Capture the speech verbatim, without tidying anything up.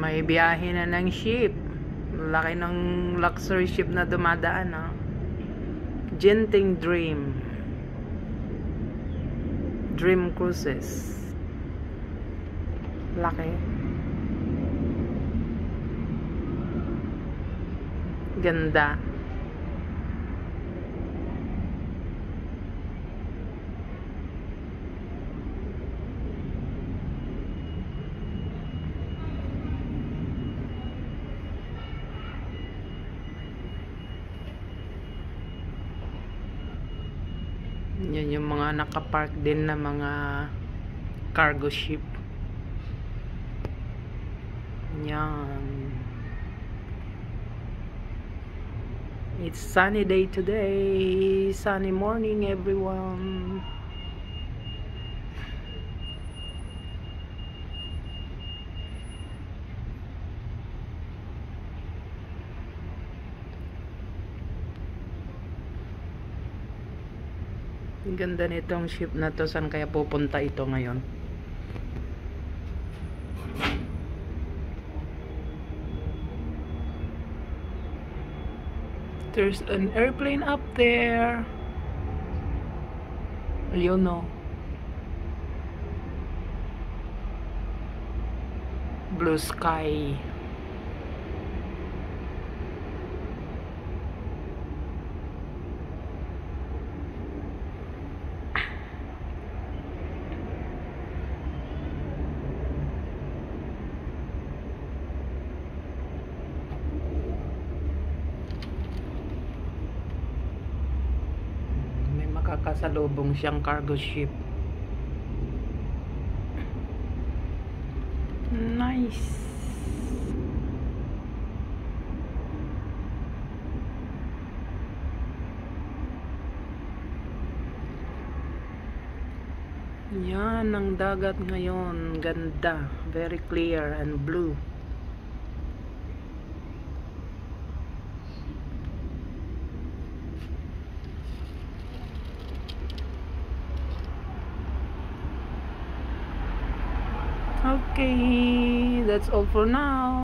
May biyahe na ng ship. Laki ng luxury ship na dumadaan, ha? Genting Dream. Dream Cruises. Laki. Ganda. Yan yung mga nakapark din na mga cargo ship. Yan. It's sunny day today. Sunny morning, everyone. Ang ganda nitong ship na to. Saan kaya pupunta ito ngayon? There's an airplane up there. You know. Blue sky. Kakasalubong siyang cargo ship. Nice. Yan ang dagat ngayon. Ganda. Very clear and blue. Okay, that's all for now.